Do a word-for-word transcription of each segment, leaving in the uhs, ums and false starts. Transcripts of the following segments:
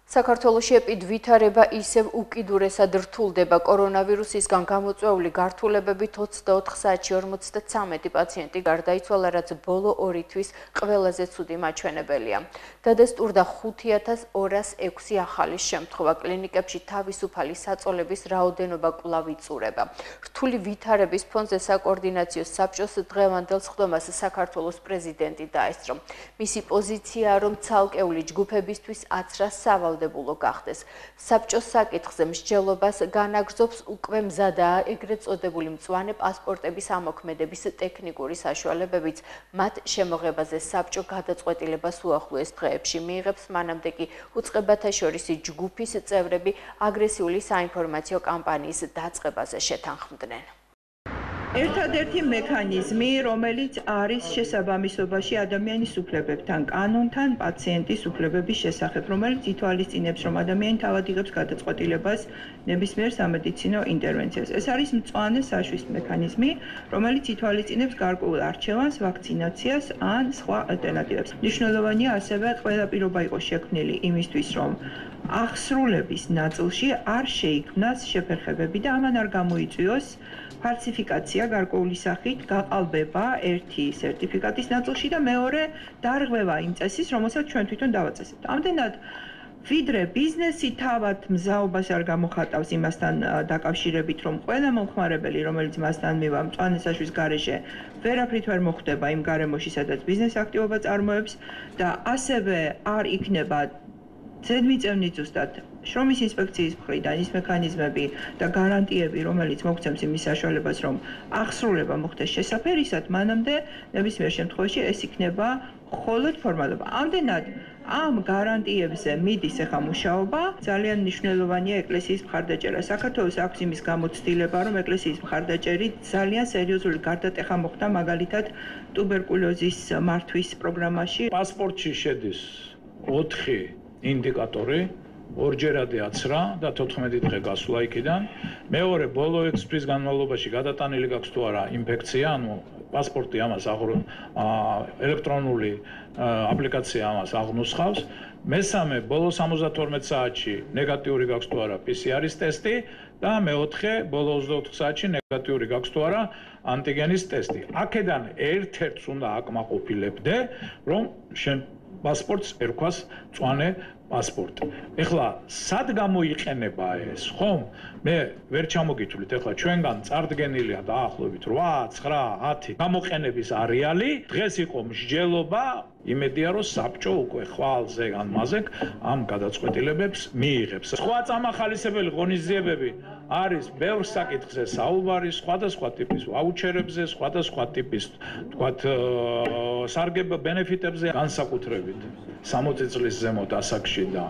საქართველოში ეპიდვითარება ისევ უკიდურესად რთულდება. კორონავირუსისგან გამოწვეული გართულებებით ოცდაოთხ საათში ორმოცდათვრამეტი პაციენტი გარდაიცვალა, რაც ბოლო ორი თვის ყველაზე ცუდი მაჩვენებელია. დაესწრა ხუთი ათას ორას ექვსი ახალი შემთხვევა. კლინიკებში თავისუფალი საწოლების რაოდენობა კვლავ იწურება. რთული ვითარების ფონზე საკოორდინაციო საბჭოს დღევანდელ სხდომას საქართველოს პრეზიედნტი დაესწრო. მისი პოზიციაა, რომ ცალკეული ჯგუფებისთვის აცრა სავალდებულო გახდეს. საბჭოს საკითხზე მსჯელობას განაგრძობს უკვე მზადაა ეგრეთ წოდებული მწვანე პასპორტების ამოქმედების ტექნიკური საშუალებებიც. მათ შემოღებაზე საბჭო გადაწყვეტილებას უახლოეს დღეებში მიიღებს, მანამდე კი უწყებათა შორის ჯგუფის წევრები აგრესიული საინფორმაციო კამპანიის დაწყებაზე შეთანხმდნენ. ერთადერთი მექანიზმი, რომელიც არის შესაბამისობაში ადამიანის უფლებებთან, კანონთან, პაციენტის უფლებების შესახებ, რომელიც ითვალისწინებს, რომ ადამიანი თავად იღებს გადაწყვეტილებას ნებისმიერ სამედიცინო ინტერვენციას. ეს არის მწვანე საშვის მექანიზმი, რომელიც ითვალისწინებს გარკვეულ არჩევანს, ვაქცინაციას ან სხვა ალტერნატივებს. მნიშვნელოვანია ასევე ყველა პირობა იყოს შექმნილი იმისთვის, რომ აღსრულების ნაწილში არ შეიქმნას შეფერხებები და ამან არ გამოიწვიოს ფალსიფიკაცია გარკვეული სახით, გაყალბება ერთი სერტიფიკატის ნაწილში და მეორე დარღვევა იმ წესის, რომელსაც ჩვენ თვითონ დავაწესებთ. ამდენად ვიდრე ბიზნესი თავად მზაობას არ გამოხატავს იმასთან დაკავშირებით, რომ ყველა მომხმარებელი, რომელიც მასთან მივა მწვანე საშვის გარეშე, ვერაფრით ვერ მოხვდება იმ გარემოში, სადაც ბიზნეს აქტივობა წარმოებს და ასევე არ იქნება ზედმიწევნით ზუსტად შრომის ინსპექციის მხრიდან ის მექანიზმები და გარანტიები, რომელიც მოგცემს იმის საშუალებას, რომ აღსრულება მოხდეს შესაფერისად, მანამდე ნებისმიერ შემთხვევაში ეს იქნება მხოლოდ ფორმალობა. ამდენად ამ გარანტიებზე მიდის ახლა მუშაობა. ძალიან მნიშვნელოვანია ეკლესიის მხარდაჭერა. საქართველოს აქვს იმის გამოცდილება, რომ ეკლესიის მხარდაჭერით ძალიან სერიოზული გარდატეხა მოხდა მაგალითად ტუბერკულოზის მართვის პროგრამაში. პასპორტში შედის ოთხი ინდიკატორი, ორჯერადი აცრა და თოთხმეტი დღე გასვლა იქიდან. მეორე, ბოლო ექვს თვის განმავლობაში გადატანილი გაქვს თუ არა ინფექცია, ანუ პასპორტი ამას ელექტრონული აპლიკაცია ამას აღნუსხავს. მესამე, ბოლო სამოცდათორმეტ საათში ნეგატიური გაქვს თუ არა პი სი არის ტესტი და მეოთხე, ბოლო ოცდაოთხ საათში ნეგატიური გაქვს თუ არა ანტიგენის ტესტი. აქედან ერთ-ერთს უნდა აკმაყოფილებდე, რომ შენ პასპორტს ერქვას მწვანე პასპორტი. ეხლა სად გამოიყენება ეს, ხომ? მე ვერ ჩამოგითვლით, ეხლა ჩვენგან წარდგენილია დაახლოებით რვა, ცხრა, ათი გამოყენების არეალი. დღეს იყო მსჯელობა, იმედია რომ საბჭო უკვე ხვალზე ან მაზეკ ამ გადაწყვეტილებებს მიიღებს. სხვა წამახალისებელი ღონისძიებები არის ბევრ საკითხზე საუბარი, სხვადასხვა ტიპის ვაუჩერებზე, სხვადასხვა ტიპის, თქვათ, სარგებო ბენეფიტებზე, განსაკუთრებით სამოცი წლის ზემოთ ასაკში და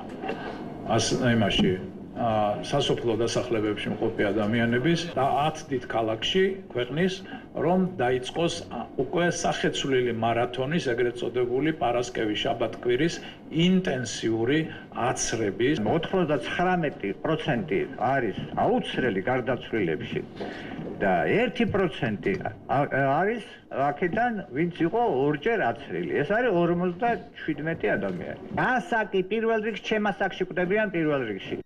იმაში სასოფლო დასახლებებში მყოფი ადამიანების და ათ დიდ ქალაქში ქვეყნის, რომ დაიწყოს უკვე სახეცვლილი მარათონის, ეგრეთ წოდებული პარასკევის შაბათ-კვირის ინტენსიური აცრების. ოცდათვრამეტი პროცენტი არის აუცრელი გარდაცვლილებში და ერთი პროცენტი არის აქედან, ვინც იყო ორჯერ აცრილი. ეს არის ორმოცდაშვიდმეტი ადამიანი. ასაკი პირველ რიგში, ჩემ ასაკში კვდებიან პირველ რიგში.